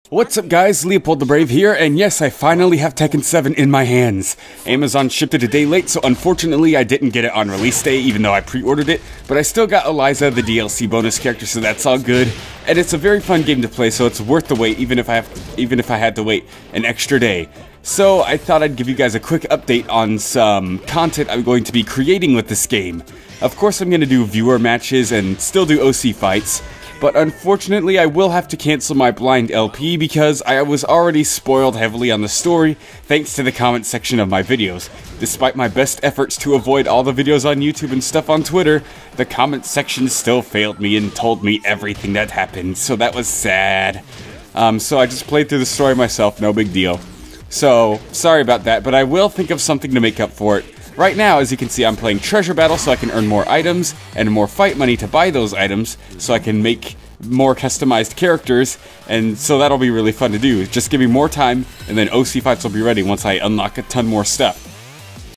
What's up guys, Leopold the Brave here, and yes, I finally have Tekken 7 in my hands. Amazon shipped it a day late, so unfortunately I didn't get it on release day, even though I pre-ordered it, but I still got Eliza, the DLC bonus character, so that's all good. And it's a very fun game to play, so it's worth the wait, even if I had to wait an extra day. So I thought I'd give you guys a quick update on some content I'm going to be creating with this game. Of course I'm going to do viewer matches and still do OC fights. But unfortunately, I will have to cancel my blind LP because I was already spoiled heavily on the story thanks to the comment section of my videos. Despite my best efforts to avoid all the videos on YouTube and stuff on Twitter, the comment section still failed me and told me everything that happened, so that was sad. So I just played through the story myself, no big deal. So, sorry about that, but I will think of something to make up for it. Right now, as you can see, I'm playing Treasure Battle so I can earn more items and more fight money to buy those items so I can make more customized characters, and so that'll be really fun to do. Just give me more time and then OC fights will be ready once I unlock a ton more stuff.